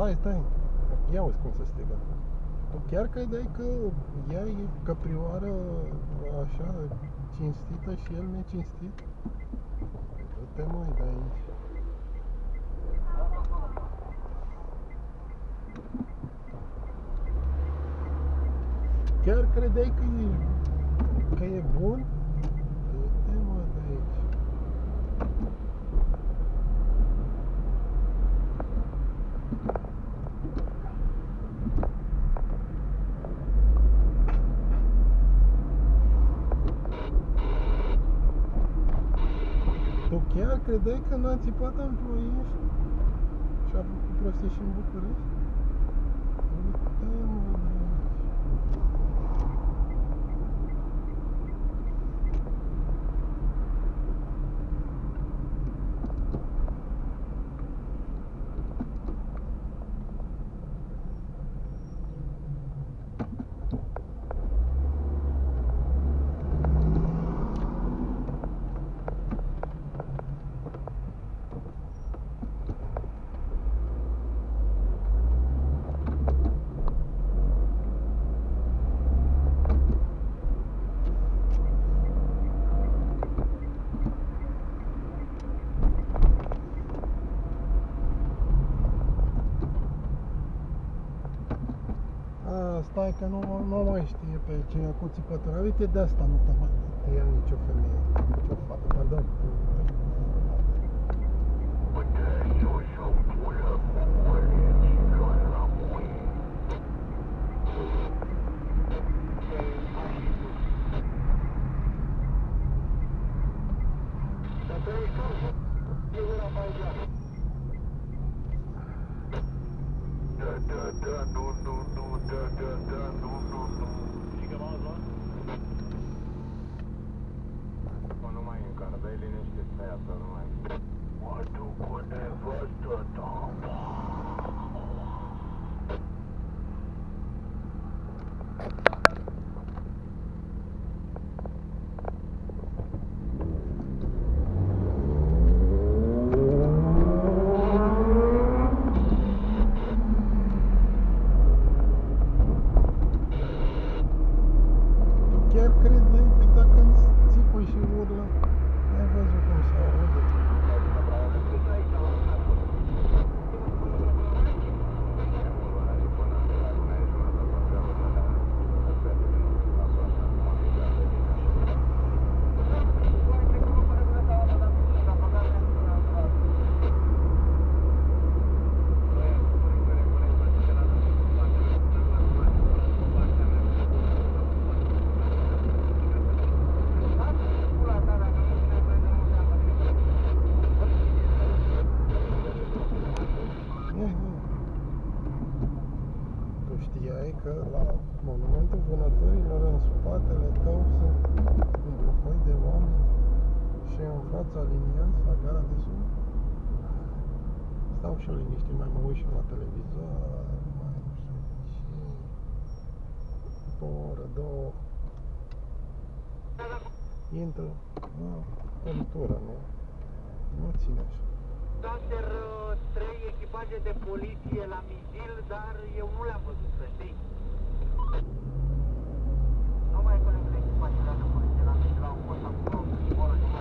Stai. Ia uzi cum se strigă. Tu chiar credeai că ea e căprioară așa cinstită și el necinstit? Du-te mai de aici. Chiar credeai că e bun? Du-te mă de aici. Tu chiar credeai că n-a țipat în Ploiești și a făcut prostii și în București? Du-te mă de aici. Stai că nu mai știe pe cine cu țipătura. Uite, de asta nu te ia nicio femeie, nicio fată. Pardon. Nu mai încarcă, dă-i liniște, stai asta, nu mai. Mă duc cu nevastă ta. Chiar credeai că dacă îmi țipă și urlă, ai văzut cum se aude? Tu știai că la monumentul vânătorilor în spatele tău sunt un grupoi de oameni și în fața liniați la gara de sus? Stau și eu liniștit, mai mă uit și la televizor, mai nu știu ce, o oră, două, intră, pălitură, nu ține așa. Daser 3 echipaje de poliție la Mijil, dar eu nu le-am văzut, să știi. Nu mai colegul echipajele de poliție la Mijil, au fost acolo o oră.